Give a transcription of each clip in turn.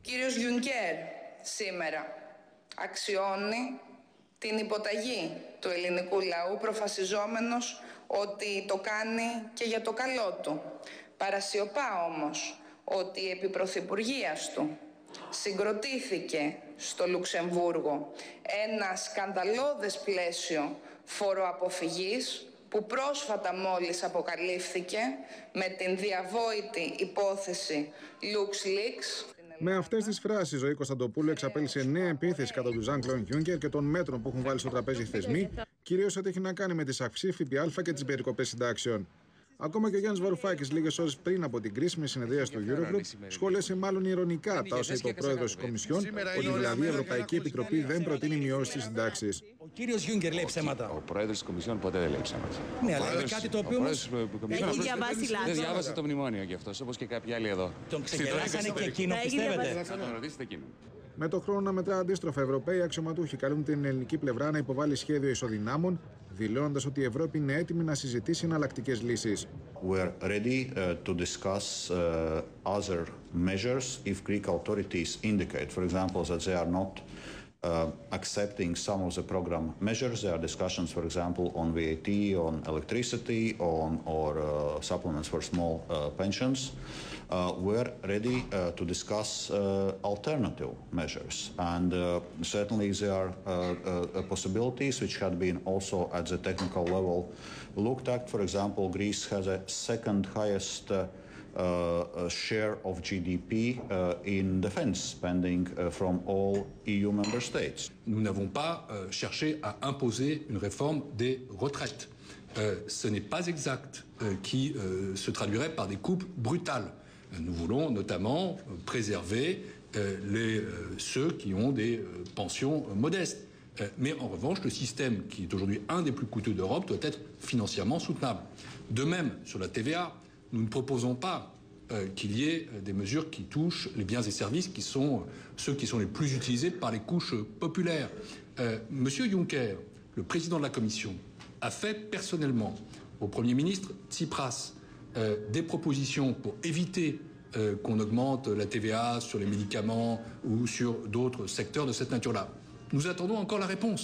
κύριος Γιουνκέρ σήμερα αξιώνει την υποταγή του ελληνικού λαού, προφασιζόμενος ότι το κάνει και για το καλό του. Παρασιωπά όμως ότι επί πρωθυπουργίας του συγκροτήθηκε στο Λουξεμβούργο ένα σκανδαλώδες πλαίσιο φοροαποφυγής που πρόσφατα μόλις αποκαλύφθηκε με την διαβόητη υπόθεση LuxLeaks. Με αυτές τις φράσεις, η Ζωή Κωνσταντοπούλου εξαπέλυσε νέα επίθεση κατά του Ζαν Κλοντ Γιούνκερ και των μέτρων που έχουν βάλει στο τραπέζι οι θεσμοί, κυρίως ό,τι έχει να κάνει με τις αυξήσεις ΦΠΑ και τις περικοπές συντάξεων. Ακόμα και ο Γιάννης Βαρουφάκης, λίγες ώρες πριν από την κρίσιμη συνεδρίαση του Eurogroup, σχόλιασε μάλλον ηρωνικά τα όσα είπε ο πρόεδρος της Κομισιόν, ότι δηλαδή η Ευρωπαϊκή Επιτροπή δεν προτείνει μειώσεις στις συντάξεις. Ο κύριος Γιούγκερ λέει ψέματα. Ο πρόεδρος της Κομισιόν ποτέ δεν λέει ψέματα. Ναι, αλλά είναι κάτι το οποίο όμως έχει διαβάσει λάθος. Δεν διάβασε το μνημόνιο κι αυτός, όπως και κάποιοι άλλοι εδώ. Τον ξεγελάσανε και εκείνο, πιστεύετε? Θα τον ρωτήσετε εκείνο. Με το χρόνο να μετρά αντίστροφα, Ευρωπαίοι αξιωματούχοι καλούν την ελληνική πλευρά να υποβάλει σχέδιο ισοδυνάμων, δηλώνοντας ότι η Ευρώπη είναι έτοιμη να συζητήσει εναλλακτικές λύσεις. We're ready to discuss other measures if Greek authorities indicate, for example, that they are not accepting some of the program measures. There are discussions, for example, on VAT, on electricity, or supplements for small pensions. We're ready to discuss alternative measures, and certainly there are possibilities which had been also at the technical level looked at. For example, Greece has a second highest share of GDP in defense spending from all EU member states. Nous n'avons pas cherché à imposer une réforme des retraites. Ce n'est pas exact, qui se traduirait par des coupes brutales. Nous voulons notamment préserver ceux qui ont des pensions modestes. Mais en revanche, le système, qui est aujourd'hui un des plus coûteux d'Europe, doit être financièrement soutenable. De même, sur la TVA, nous ne proposons pas qu'il y ait des mesures qui touchent les biens et services qui sont ceux qui sont les plus utilisés par les couches populaires. Monsieur Juncker, le président de la Commission, a fait personnellement au Premier ministre Tsipras des propositions pour éviter qu'on augmente la TVA sur les médicaments ou sur d'autres secteurs de cette nature-là. Nous attendons encore la réponse.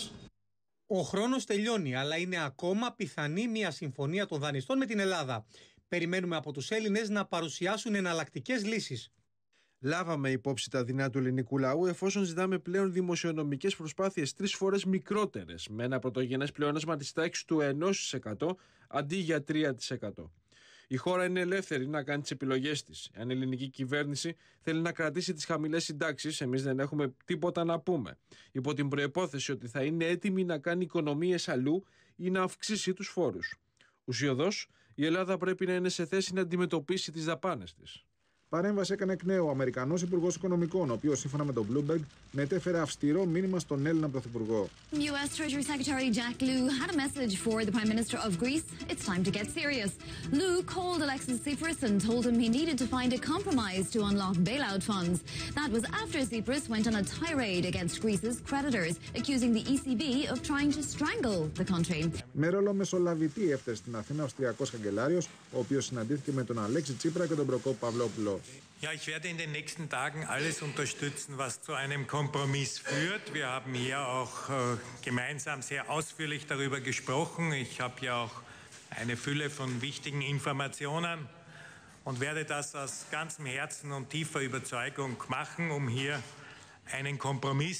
Ο χρόνος τελειώνει, αλλά είναι ακόμα πιθανή μια συμφωνία των δανειστών με την Ελλάδα. Περιμένουμε από τους Έλληνες να παρουσιάσουν εναλλακτικές λύσεις. Λάβαμε υπόψη τα δεινά του ελληνικού λαού, εφόσον ζητάμε πλέον δημοσιονομικές προσπάθειες 3 φορές μικρότερες, με ένα πρωτογενές πλεόνασμα της τάξης του 1% αντί για 3%. Η χώρα είναι ελεύθερη να κάνει τις επιλογές της. Αν η ελληνική κυβέρνηση θέλει να κρατήσει τις χαμηλές συντάξεις, εμείς δεν έχουμε τίποτα να πούμε. Υπό την προϋπόθεση ότι θα είναι έτοιμη να κάνει οικονομίες αλλού ή να αυξήσει τους φόρους. Ουσιοδός, η Ελλάδα πρέπει να είναι σε θέση να αντιμετωπίσει τις δαπάνες της. Παρέμβαση έκανε εκ νέου ο Αμερικανός Υπουργός Οικονομικών, ο οποίος σύμφωνα με τον Bloomberg μετέφερε αυστηρό μήνυμα στον Έλληνα Πρωθυπουργό. U.S. Treasury Secretary Jack Lew had a message for the Prime Minister of Greece. It's time to get serious. Lew called Alexis Tsipras and told him he needed to find a compromise to unlock bailout funds. That was after Tsipras went on a tirade against Greece's creditors, accusing the ECB of trying to strangle the country. Με ρόλο μεσολαβητή έφτασε στην Αθήνα ο Αυστριακός Καγκελάριος, ο οποίος συναντήθηκε με τον Αλέξη Τσίπρα και τον Προκόπη Παυλόπουλο. Ja, ich werde in den nächsten Tagen alles unterstützen, was zu einem Kompromiss führt. Wir haben hier auch gemeinsam sehr ausführlich darüber gesprochen. Ich habe ja auch eine Fülle von wichtigen Informationen und werde das aus ganzem Herzen und tiefer Überzeugung machen, um hier einen Kompromiss,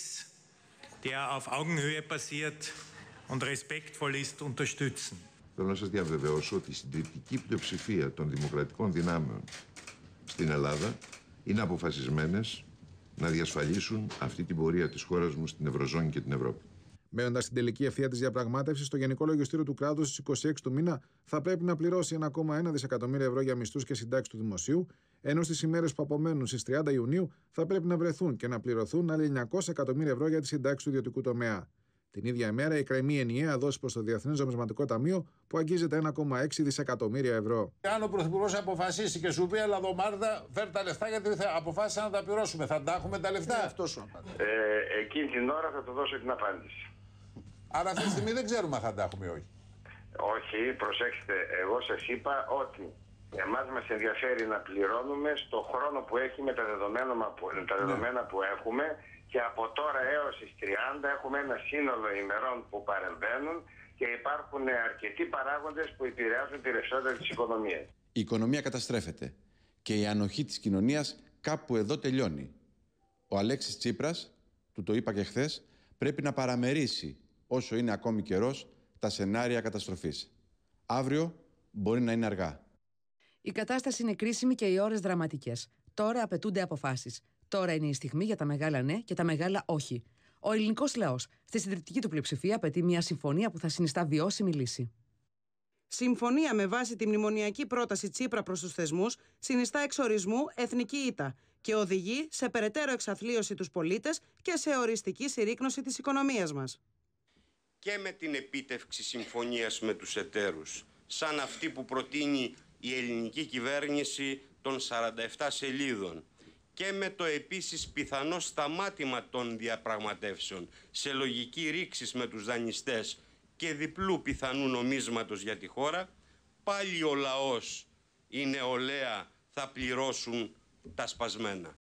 der auf Augenhöhe basiert und respektvoll ist, unterstützen. Θέλω να σας διαβεβαιώσω ότι η συντριπτική πλειοψηφία των δημοκρατικών δυνάμεων στην Ελλάδα είναι αποφασισμένες να διασφαλίσουν αυτή την πορεία της χώρας μου στην Ευρωζώνη και την Ευρώπη. Μένοντας στην τελική ευθεία της διαπραγμάτευσης, το Γενικό Λογιστήριο του κράτους στις 26 του μήνα θα πρέπει να πληρώσει 1,1 δισεκατομμύρια ευρώ για μισθούς και συντάξεις του δημοσίου, ενώ στις ημέρες που απομένουν στις 30 Ιουνίου θα πρέπει να βρεθούν και να πληρωθούν άλλοι 900 εκατομμύρια ευρώ για τις συντάξεις του ιδιωτικού τομέα. Την ίδια ημέρα εκκρεμεί ενιαία δόση προς το Διεθνές Νομισματικό Ταμείο που αγγίζεται 1,6 δισεκατομμύρια ευρώ. Αν ο Πρωθυπουργός αποφασίσει και σου πει, αλλά εδώ Μάρτα, φέρ τα λεφτά γιατί αποφάσισα να τα πληρώσουμε, θα τα έχουμε τα λεφτά. Αυτό σου απάντησε. Εκείνη την ώρα θα του δώσω την απάντηση. Άρα αυτή τη στιγμή δεν ξέρουμε αν θα τα έχουμε ή όχι. Όχι, προσέξτε, εγώ σας είπα ότι Εμάς μας ενδιαφέρει να πληρώνουμε στο χρόνο που έχει με τα δεδομένα που έχουμε, και από τώρα έως τις 30 έχουμε ένα σύνολο ημερών που παρεμβαίνουν και υπάρχουν αρκετοί παράγοντες που επηρεάζουν τη ρευστότητα της οικονομίας. Η οικονομία καταστρέφεται και η ανοχή της κοινωνίας κάπου εδώ τελειώνει. Ο Αλέξης Τσίπρας, του το είπα και χθες, πρέπει να παραμερίσει όσο είναι ακόμη καιρός τα σενάρια καταστροφής. Αύριο μπορεί να είναι αργά. Η κατάσταση είναι κρίσιμη και οι ώρες δραματικές. Τώρα απαιτούνται αποφάσεις. Τώρα είναι η στιγμή για τα μεγάλα ναι και τα μεγάλα όχι. Ο ελληνικός λαός, στη συντριπτική του πλειοψηφία, απαιτεί μια συμφωνία που θα συνιστά βιώσιμη λύση. Συμφωνία με βάση τη μνημονιακή πρόταση Τσίπρα προς τους θεσμούς συνιστά εξορισμού εθνική ήττα και οδηγεί σε περαιτέρω εξαθλίωση τους πολίτες και σε οριστική συρρίκνωση της οικονομίας μας. Και με την επίτευξη συμφωνίας με τους εταίρους, σαν αυτή που προτείνει η ελληνική κυβέρνηση των 47 σελίδων, και με το επίσης πιθανό σταμάτημα των διαπραγματεύσεων σε λογική ρήξης με τους δανειστές και διπλού πιθανού νομίσματος για τη χώρα, πάλι ο λαός, η νεολαία θα πληρώσουν τα σπασμένα.